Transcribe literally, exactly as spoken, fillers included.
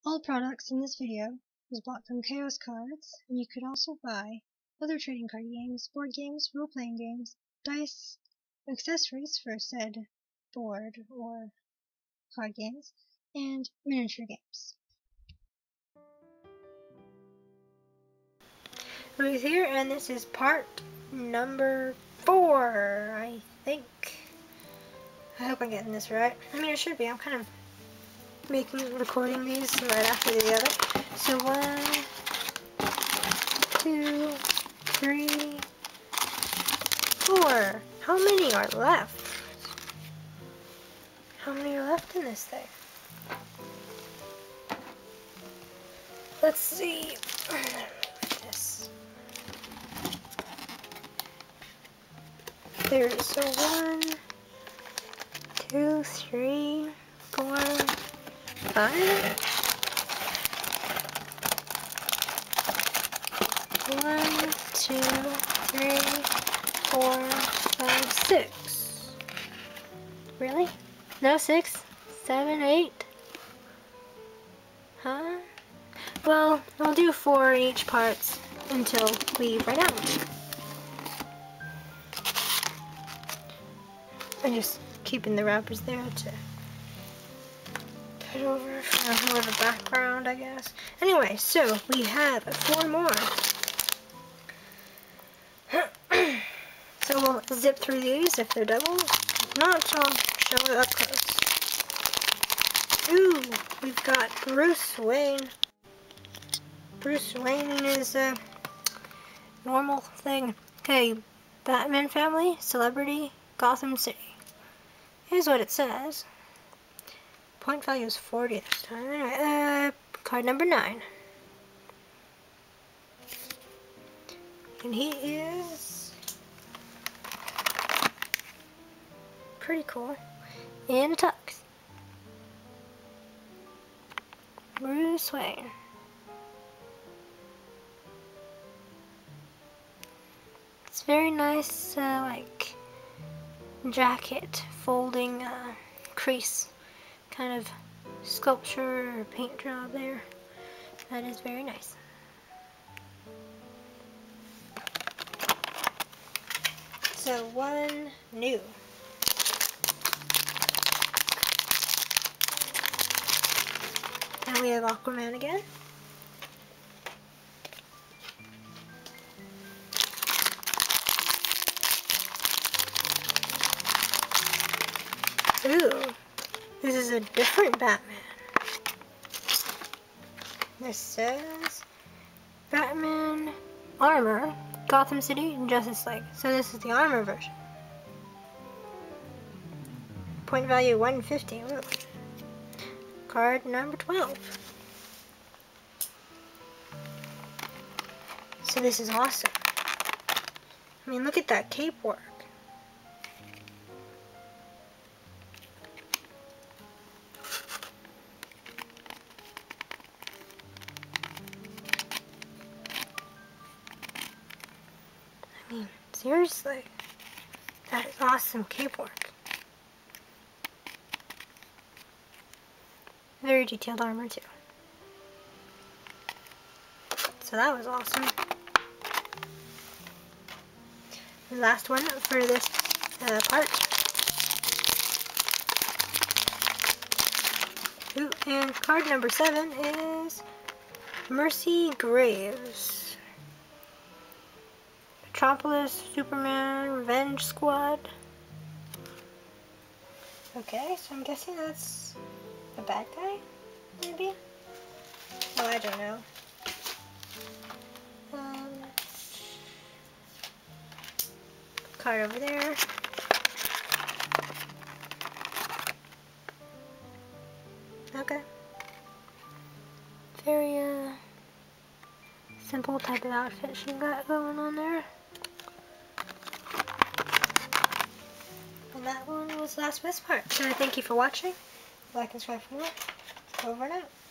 All products in this video was bought from Chaos Cards, and you could also buy other trading card games, board games, role-playing games, dice, accessories for said board or card games, and miniature games. Ruth here, and this is part number four, I think. I hope I'm getting this right. I mean, it should be. I'm kind of making, recording these right after the other. So one, two, three, four. How many are left? How many are left in this thing? Let's see. This. There's so one, two, three, four, five. One, two, three, four, five, six. Really? No, six, seven, eight. Huh? Well, we'll do four in each parts until we run out. I'm just keeping the wrappers there to put over for more of a background, I guess. Anyway, so we have four more. So we'll zip through these if they're doubles. If not, I'll show it up close. Ooh, we've got Bruce Wayne. Bruce Wayne is a normal thing. Okay, Batman family, celebrity, Gotham City. Here's what it says. Point value is forty this time. Anyway, uh, card number nine. And he is pretty cool. In a tux. Bruce Wayne. It's very nice, uh, like, jacket folding uh, crease kind of sculpture or paint job there. That is very nice. So one new. And we have Aquaman again. Ooh, this is a different Batman. This says Batman Armor, Gotham City, and Justice League. So this is the armor version. Point value one fifty. Ooh. Card number twelve. So this is awesome. I mean, look at that cape work. I mean, seriously, that is awesome cape work. Very detailed armor too. So that was awesome. The last one for this uh, part. Ooh, and card number seven is Mercy Graves. Metropolis, Superman, Revenge Squad. Okay, so I'm guessing that's a bad guy, maybe? Oh, I don't know. Um, card over there. Okay. Very, uh, simple type of outfit she got going on there. And that one was last for this part. So thank you for watching. Like and subscribe for more. Over and out.